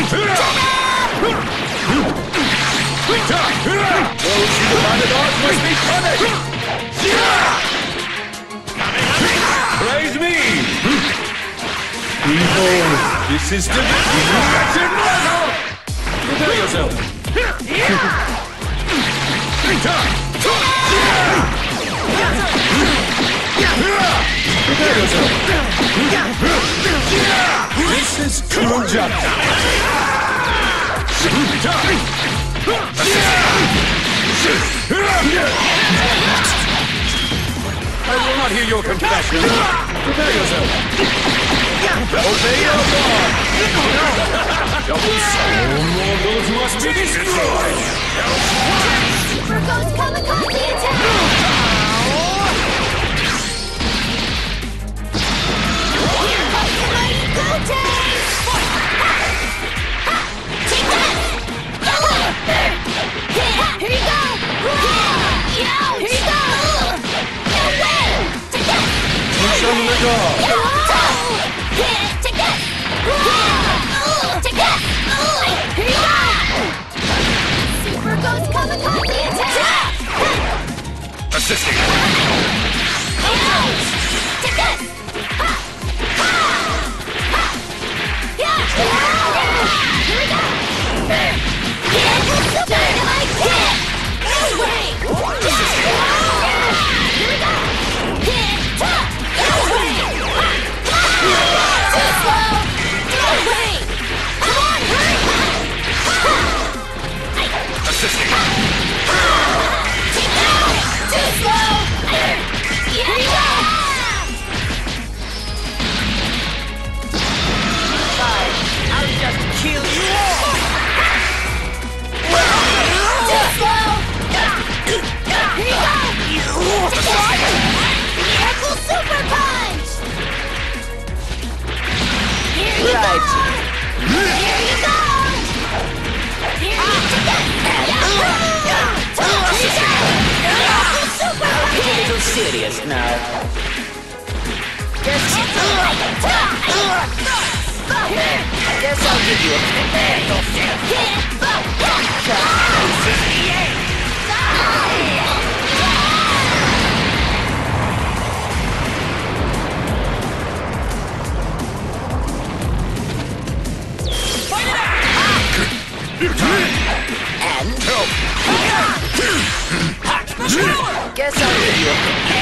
Those who defy the gods must be punished! Praise me! Behold, this is divinity! Prepare yourself! Prepare yourself! This is true justice! I will not hear your confession. Prepare yourself. Obey your God. Double soul mortals must be destroyed. Super Ghost Kamikaze attack! Here comes the mighty Goten! Take that! Here you go! Here you go! No way! Take that! From the God. Take that! Take that! Here you go! Super Ghost Kamikaze attack! Assisting. Take that! Here we go! Super like that! No way! Here we go! No way! Too slow! No way! Come on, hurry! Assisting. Take that! Too slow! Here you go! Fine, I'll just kill you all! Too slow! Here you go! Careful super punch! Here you Right. go! Here you go! Here you super A punch! little serious now. Guess I'll give you a and guess I'll give you a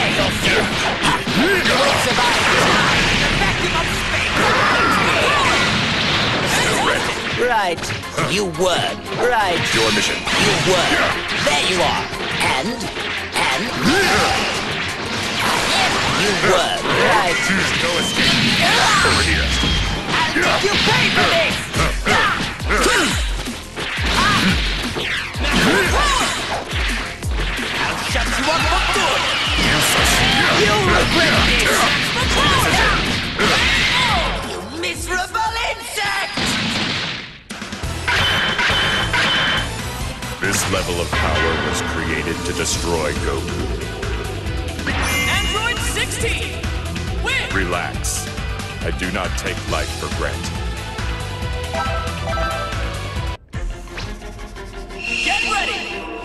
Right, you won. Right, Your mission. you won. There you are. And you won. Right. No escape. Over here. You pay for this. I'll shut you up for good. You'll regret this. You miserable insect! This level of power was created to destroy Goku. Android 16! Win! Relax. I do not take life for granted. Get ready!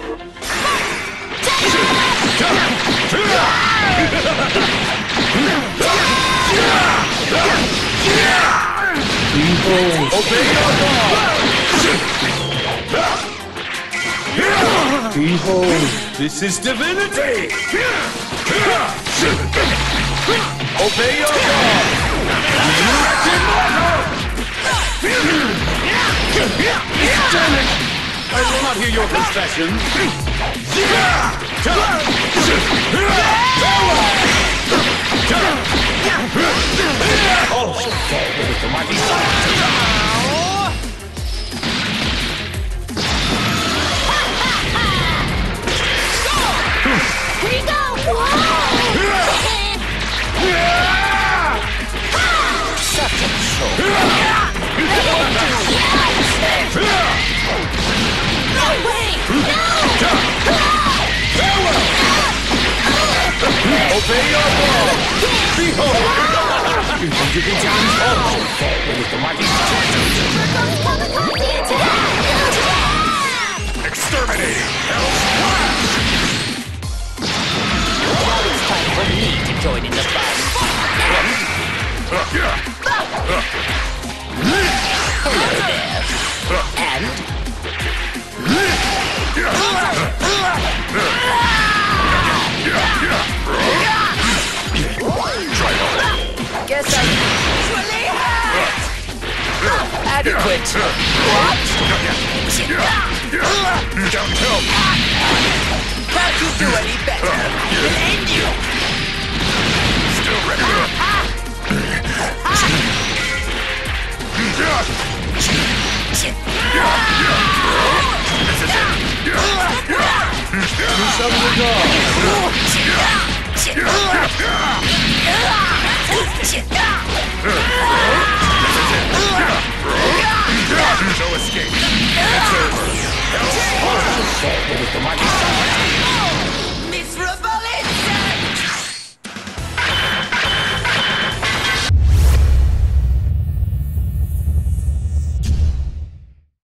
Obey your God! Behold, this is divinity! Obey your God! Damn it! I will not hear your confession! Also fall with the mighty sun! Here you go! Such a joke. No way! No! Obey your God! Behold! You think you can challenge all? Fall with the mighty sun! And? Guess I usually hurt. Adequate. What? Downhill. Can't you do any better? We'll end you. Still ready. No escape. It's over.